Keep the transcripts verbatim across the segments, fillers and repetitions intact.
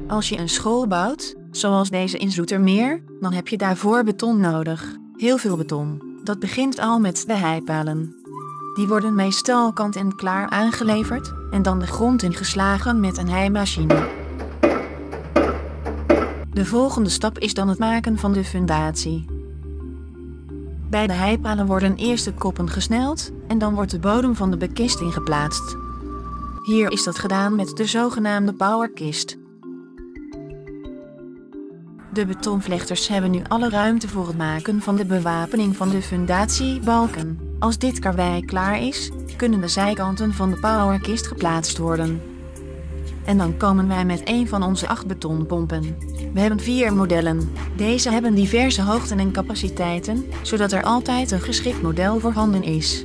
Als je een school bouwt, zoals deze in Zoetermeer, dan heb je daarvoor beton nodig. Heel veel beton. Dat begint al met de heipalen. Die worden meestal kant-en-klaar aangeleverd en dan de grond ingeslagen met een heimachine. De volgende stap is dan het maken van de fundatie. Bij de heipalen worden eerst de koppen gesneld en dan wordt de bodem van de bekisting geplaatst. Hier is dat gedaan met de zogenaamde powerkist. De betonvlechters hebben nu alle ruimte voor het maken van de bewapening van de fundatiebalken. Als dit karwei klaar is, kunnen de zijkanten van de powerkist geplaatst worden. En dan komen wij met een van onze acht betonpompen. We hebben vier modellen. Deze hebben diverse hoogten en capaciteiten, zodat er altijd een geschikt model voorhanden is.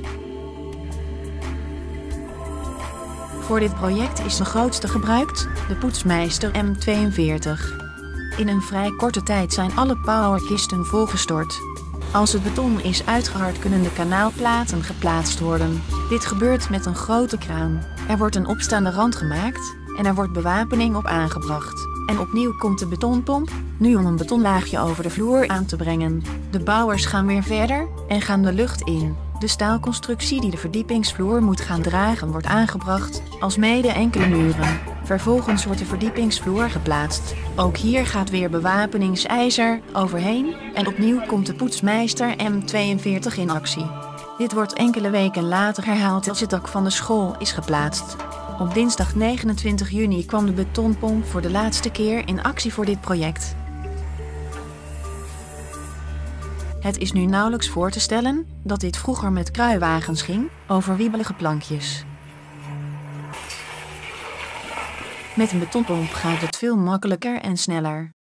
Voor dit project is de grootste gebruikt, de Poetsmeister M tweeënveertig. In een vrij korte tijd zijn alle powerkisten volgestort. Als het beton is uitgehard kunnen de kanaalplaten geplaatst worden. Dit gebeurt met een grote kraan. Er wordt een opstaande rand gemaakt en er wordt bewapening op aangebracht. En opnieuw komt de betonpomp, nu om een betonlaagje over de vloer aan te brengen. De bouwers gaan weer verder en gaan de lucht in. De staalconstructie die de verdiepingsvloer moet gaan dragen wordt aangebracht, alsmede enkele muren. Vervolgens wordt de verdiepingsvloer geplaatst. Ook hier gaat weer bewapeningsijzer overheen en opnieuw komt de Poetsmeister M tweeënveertig in actie. Dit wordt enkele weken later herhaald als het dak van de school is geplaatst. Op dinsdag negenentwintig juni kwam de betonpomp voor de laatste keer in actie voor dit project. Het is nu nauwelijks voor te stellen dat dit vroeger met kruiwagens ging, over wiebelige plankjes. Met een betonpomp gaat het veel makkelijker en sneller.